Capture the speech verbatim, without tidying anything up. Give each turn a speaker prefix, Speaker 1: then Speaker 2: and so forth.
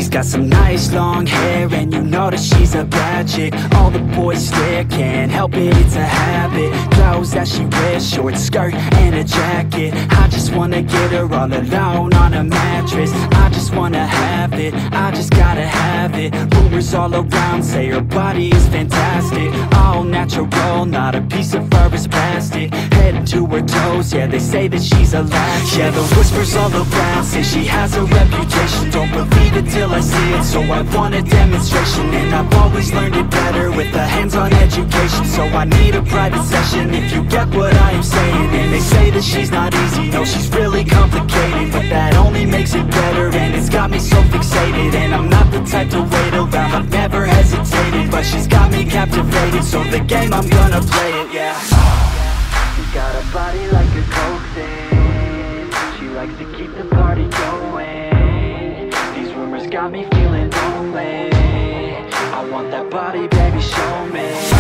Speaker 1: She's got some nice long hair, and you know that she's a bad chick. All the boys stare, can't help it, it's a habit. Clothes that she wears, short skirt and a jacket. I just wanna get her all alone on a mattress. I just wanna have it, I just gotta have it. Rumors all around say her body is fantastic. All natural, not a piece of fur is plastic. Head to her toes, yeah, they say that she's a latch. Yeah, the whispers all around say she has a reputation. Don't believe it till I see it, so I want a demonstration. And I've always learned it better with a hands-on education. So I need a private session if you get what I am saying. And they say that she's not easy, no, she's really complicated, but that only makes it better, and it's got me so fixated. And I'm not the type to wait around, I've never hesitated, but she's got me captivated, so the game, I'm gonna play it, yeah. She's got a body like a coke thing, she likes to keep the party going. These rumors got me feeling lonely, I want that body, baby, show me.